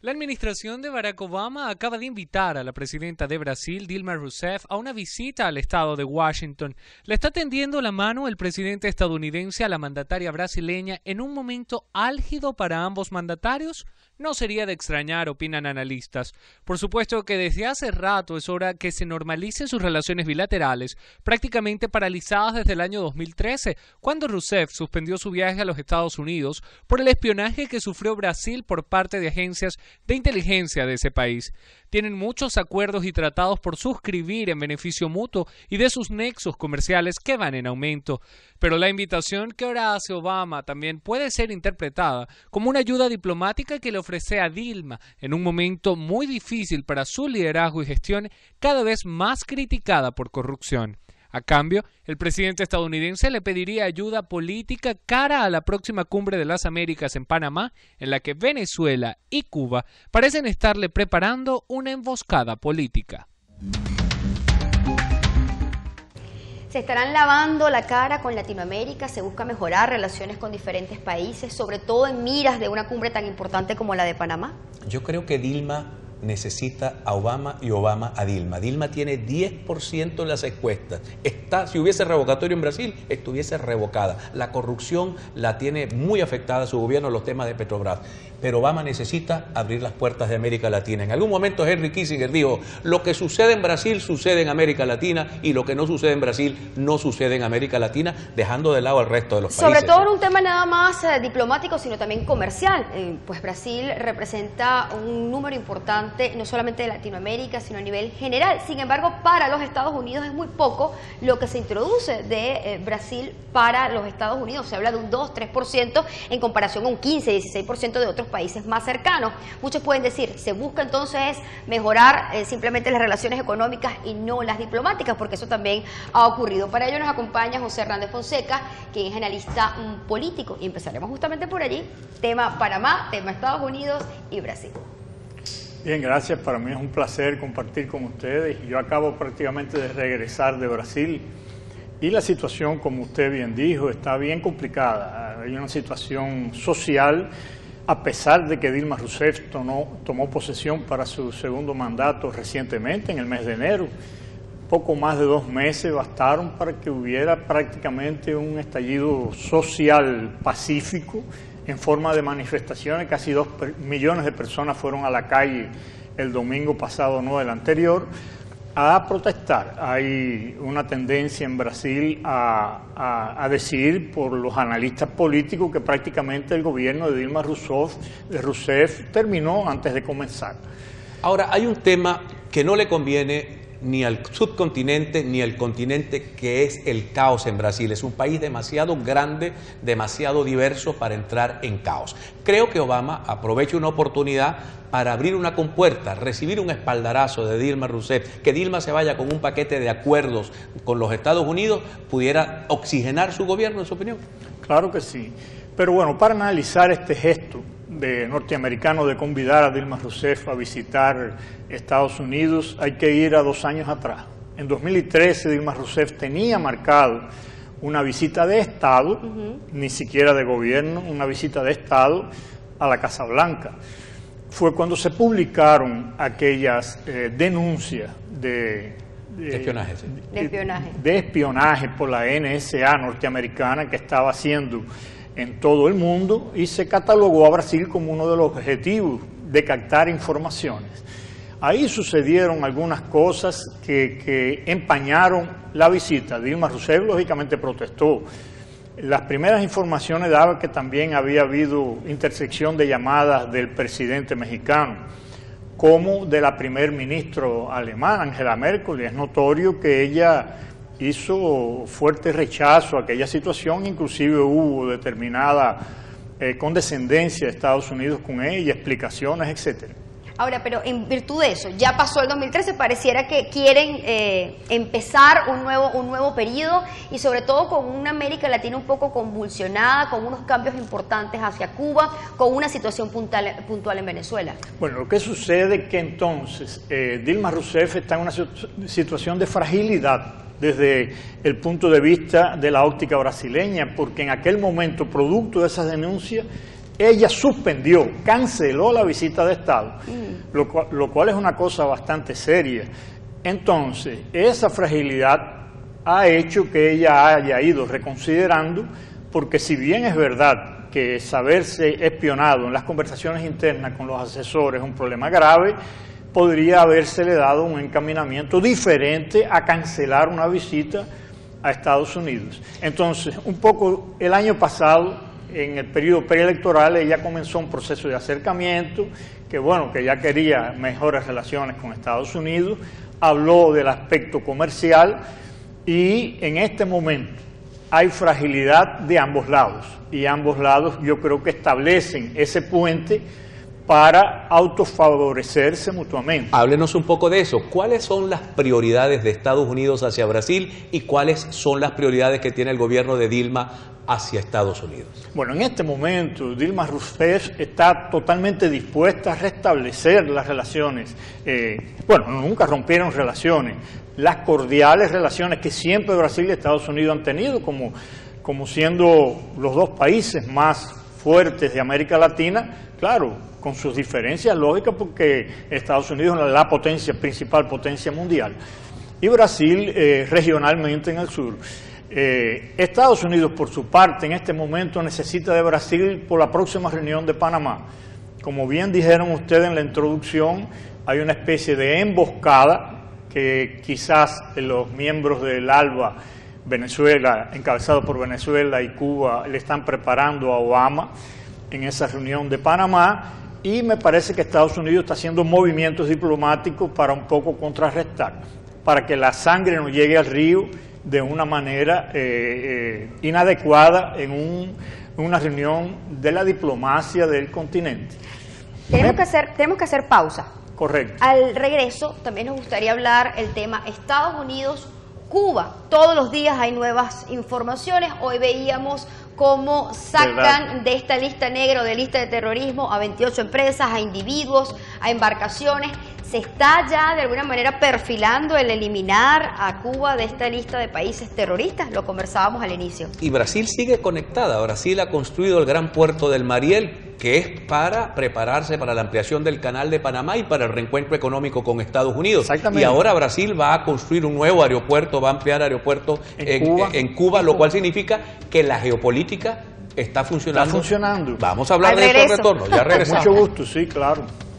La administración de Barack Obama acaba de invitar a la presidenta de Brasil, Dilma Rousseff, a una visita al estado de Washington. Le está tendiendo la mano el presidente estadounidense a la mandataria brasileña en un momento álgido para ambos mandatarios. No sería de extrañar, opinan analistas. Por supuesto que desde hace rato es hora que se normalicen sus relaciones bilaterales, prácticamente paralizadas desde el año 2013, cuando Rousseff suspendió su viaje a los Estados Unidos por el espionaje que sufrió Brasil por parte de agencias de inteligencia de ese país. Tienen muchos acuerdos y tratados por suscribir en beneficio mutuo y de sus nexos comerciales que van en aumento. Pero la invitación que ahora hace Obama también puede ser interpretada como una ayuda diplomática que le ofrece a Dilma en un momento muy difícil para su liderazgo y gestión, cada vez más criticada por corrupción. A cambio, el presidente estadounidense le pediría ayuda política cara a la próxima cumbre de las Américas en Panamá, en la que Venezuela y Cuba parecen estarle preparando una emboscada política. Se estarán lavando la cara con Latinoamérica, se busca mejorar relaciones con diferentes países, sobre todo en miras de una cumbre tan importante como la de Panamá. Yo creo que Dilma necesita a Obama y Obama a Dilma. Dilma tiene 10% en las encuestas. Si hubiese revocatorio en Brasil, estuviese revocada. La corrupción la tiene muy afectada su gobierno, los temas de Petrobras. Pero Obama necesita abrir las puertas de América Latina. En algún momento Henry Kissinger dijo, lo que sucede en Brasil sucede en América Latina y lo que no sucede en Brasil no sucede en América Latina, dejando de lado al resto de los países. Sobre todo en un tema nada más diplomático, sino también comercial. Pues Brasil representa un número importante, no solamente de Latinoamérica, sino a nivel general. Sin embargo, para los Estados Unidos es muy poco lo que se introduce de Brasil para los Estados Unidos. Se habla de un 2-3% en comparación a un 15-16% de otros países más cercanos. Muchos pueden decir, se busca entonces mejorar simplemente las relaciones económicas y no las diplomáticas, porque eso también ha ocurrido. Para ello nos acompaña José Hernández Fonseca, quien es analista político, y empezaremos justamente por allí, tema Panamá, tema Estados Unidos y Brasil. Bien, gracias. Para mí es un placer compartir con ustedes. Yo acabo prácticamente de regresar de Brasil y la situación, como usted bien dijo, está bien complicada. Hay una situación social, a pesar de que Dilma Rousseff tomó posesión para su segundo mandato recientemente, en el mes de enero. Poco más de 2 meses bastaron para que hubiera prácticamente un estallido social pacífico en forma de manifestaciones. Casi 2 millones de personas fueron a la calle el domingo pasado, no el anterior, a protestar. Hay una tendencia en Brasil a decir por los analistas políticos que prácticamente el gobierno de Dilma Rousseff terminó antes de comenzar. Ahora, hay un tema que no le conviene ni al subcontinente ni al continente, que es el caos en Brasil. Es un país demasiado grande, demasiado diverso para entrar en caos. Creo que Obama aprovecha una oportunidad para abrir una compuerta, recibir un espaldarazo de Dilma Rousseff, que Dilma se vaya con un paquete de acuerdos con los Estados Unidos, pudiera oxigenar su gobierno, en su opinión. Claro que sí. Pero bueno, para analizar este gesto de norteamericano de convidar a Dilma Rousseff a visitar Estados Unidos, hay que ir a 2 años atrás. En 2013 Dilma Rousseff tenía marcado una visita de Estado, ni siquiera de gobierno, una visita de Estado a la Casa Blanca. Fue cuando se publicaron aquellas denuncias de espionaje por la NSA norteamericana que estaba haciendo en todo el mundo, y se catalogó a Brasil como uno de los objetivos de captar informaciones. Ahí sucedieron algunas cosas que empañaron la visita. Dilma Rousseff lógicamente protestó. Las primeras informaciones daban que también había habido intercepción de llamadas del presidente mexicano, como de la primer ministro alemana, Angela Merkel, y es notorio que ella hizo fuerte rechazo a aquella situación. Inclusive hubo determinada condescendencia de Estados Unidos con ella, explicaciones, etcétera. Ahora, pero en virtud de eso, ya pasó el 2013, pareciera que quieren empezar un nuevo periodo, y sobre todo con una América Latina un poco convulsionada, con unos cambios importantes hacia Cuba, con una situación puntual en Venezuela. Bueno, lo que sucede es que entonces Dilma Rousseff está en una situación de fragilidad desde el punto de vista de la óptica brasileña, porque en aquel momento, producto de esas denuncias, ella suspendió, canceló la visita de Estado, lo cual es una cosa bastante seria. Entonces, esa fragilidad ha hecho que ella haya ido reconsiderando, porque si bien es verdad que saberse espionado en las conversaciones internas con los asesores es un problema grave, podría habérsele dado un encaminamiento diferente a cancelar una visita a Estados Unidos. Entonces, un poco el año pasado, en el periodo preelectoral, ella comenzó un proceso de acercamiento, que bueno, que ya quería mejores relaciones con Estados Unidos, habló del aspecto comercial y en este momento hay fragilidad de ambos lados, y ambos lados yo creo que establecen ese puente para autofavorecerse mutuamente. Háblenos un poco de eso. ¿Cuáles son las prioridades de Estados Unidos hacia Brasil y cuáles son las prioridades que tiene el gobierno de Dilma hacia Estados Unidos? Bueno, en este momento Dilma Rousseff está totalmente dispuesta a restablecer las relaciones. Bueno, nunca rompieron relaciones. Las cordiales relaciones que siempre Brasil y Estados Unidos han tenido como siendo los dos países más fuertes de América Latina, claro, con sus diferencias lógicas, porque Estados Unidos es la principal potencia mundial, y Brasil regionalmente en el sur. Estados Unidos, por su parte, en este momento necesita de Brasil por la próxima reunión de Panamá. Como bien dijeron ustedes en la introducción, hay una especie de emboscada que quizás los miembros del ALBA, Venezuela, encabezado por Venezuela y Cuba, le están preparando a Obama en esa reunión de Panamá, y me parece que Estados Unidos está haciendo movimientos diplomáticos para un poco contrarrestar, para que la sangre no llegue al río de una manera inadecuada en una reunión de la diplomacia del continente. Tenemos que hacer pausa. Correcto. Al regreso también nos gustaría hablar el tema Estados Unidos-Cuba. Todos los días hay nuevas informaciones. Hoy veíamos cómo sacan de esta lista negra, de lista de terrorismo, a 28 empresas, a individuos, a embarcaciones. ¿Se está ya de alguna manera perfilando el eliminar a Cuba de esta lista de países terroristas? Lo conversábamos al inicio. Y Brasil sigue conectada. Brasil ha construido el gran puerto del Mariel, que es para prepararse para la ampliación del canal de Panamá y para el reencuentro económico con Estados Unidos. Exactamente. Y ahora Brasil va a construir un nuevo aeropuerto, va a ampliar aeropuerto en Cuba, lo cual significa que la geopolítica está funcionando. Está funcionando. Vamos a hablar de eso al retorno. Ya regresamos. Mucho gusto, sí, claro.